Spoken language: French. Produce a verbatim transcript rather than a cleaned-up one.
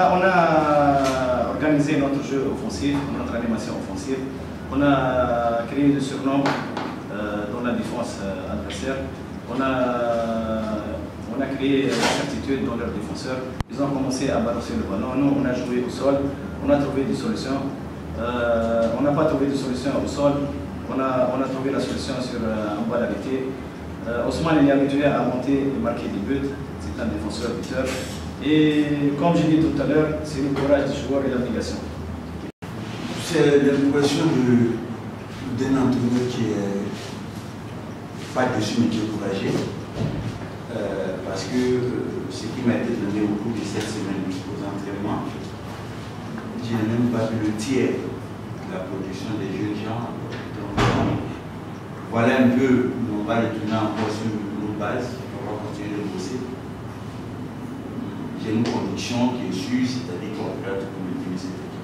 a, on a organisé notre jeu offensif, notre animation offensive. On a créé des surnoms euh, dans la défense euh, adversaire. On a, on a créé la certitude dans leurs défenseurs. Ils ont commencé à balancer le ballon. Nous, on a joué au sol. On a trouvé des solutions. Euh, on n'a pas trouvé de solution au sol. On a, on a trouvé la solution sur euh, un bal arrêté. Euh, Ousmane il est habitué à monter et marquer des buts. C'est un défenseur buteur. Et comme j'ai dit tout à l'heure, c'est le courage du joueur et l'abnégation. C'est l'impression d'un entraîneur qui est pas dessus mais qui est courageux. Euh, parce que euh, ce qui m'a été donné au cours de cette semaine aux entraînements, je n'ai même pas vu le tiers de la production des jeunes gens. Donc, voilà un peu, on va retourner encore sur nos bases, on va continuer de bosser. J'ai une conviction qui est sûre, c'est-à-dire qu'on va faire tout pour maintenir cette équipe.